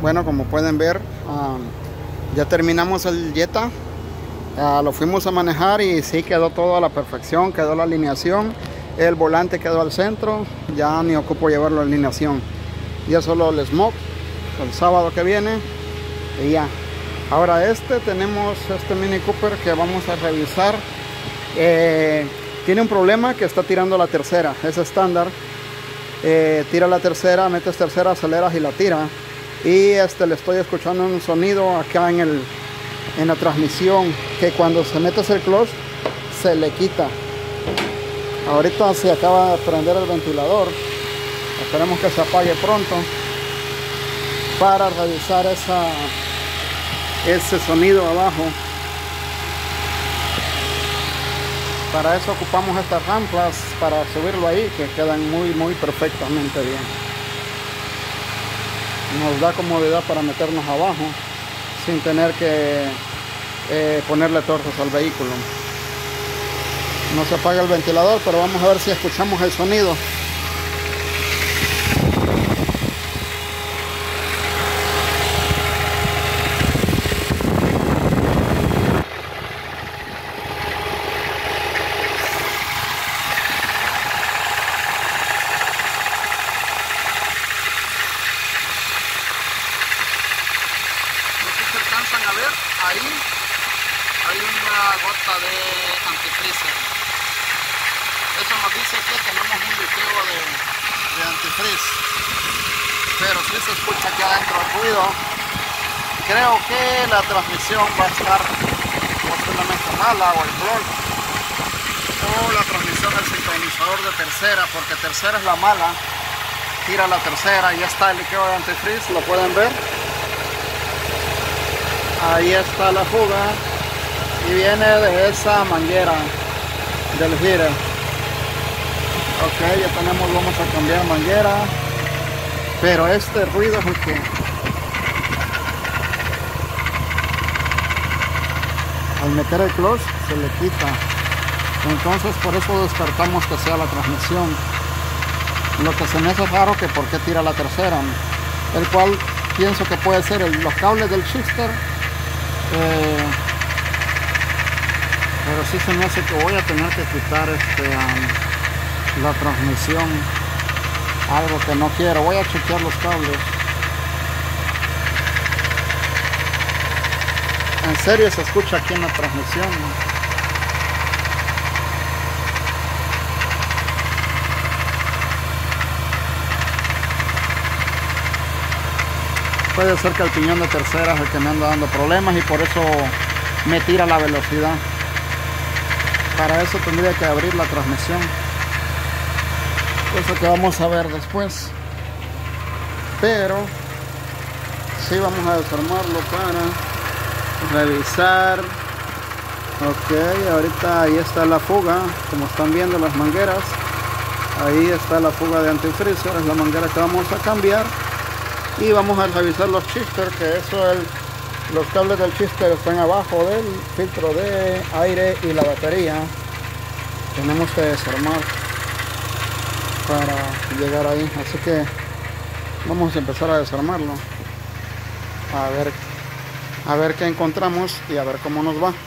Bueno, como pueden ver, ya terminamos el Jetta. Lo fuimos a manejar y sí quedó todo a la perfección, quedó la alineación, el volante quedó al centro, ya ni ocupo llevarlo a alineación. Ya solo el smoke el sábado que viene y ya. Ahora tenemos este Mini Cooper que vamos a revisar. Tiene un problema que está tirando la tercera, es estándar. Tira la tercera, metes tercera, aceleras y la tira. Y le estoy escuchando un sonido acá en la transmisión, que cuando se metes el clutch se le quita. Ahorita se acaba de prender el ventilador, esperemos que se apague pronto para revisar ese sonido abajo. Para eso ocupamos estas ramplas para subirlo ahí, que quedan muy perfectamente bien. Nos da comodidad para meternos abajo sin tener que ponerle tuercas al vehículo. No se apaga el ventilador, pero vamos a ver si escuchamos el sonido. Alcanzan a ver, ahí hay una gota de antifreezer. Eso nos dice que tenemos un liqueo de antifreeze, pero si se escucha aquí adentro el ruido. Creo que la transmisión va a estar posiblemente mala, o el blog, o la transmisión del sincronizador de tercera, porque tercera es la mala. Tira la tercera y ya está el liqueo de antifreeze, lo pueden ver. Ahí está la fuga y viene de esa manguera del heater. Ok, ya tenemos, vamos a cambiar manguera, pero este ruido es el que al meter el clutch se le quita. Entonces por eso descartamos que sea la transmisión. Lo que se me hace raro que por qué tira la tercera, el cual pienso que puede ser los cables del shifter. Pero sí se me hace que voy a tener que quitar la transmisión, algo que no quiero. Voy a chequear los cables. En serio se escucha aquí en la transmisión. Puede ser que el piñón de tercera es el que me anda dando problemas y por eso me tira la velocidad. Para eso tendría que abrir la transmisión, cosa que vamos a ver después. Pero sí, vamos a desarmarlo para revisar. Ok, ahorita ahí está la fuga, como están viendo las mangueras. Ahí está la fuga de antifreezer, es la manguera que vamos a cambiar. Y vamos a revisar los shifters, que los cables del shifter están abajo del filtro de aire y la batería. Tenemos que desarmar para llegar ahí, así que vamos a empezar a desarmarlo, a ver qué encontramos y a ver cómo nos va.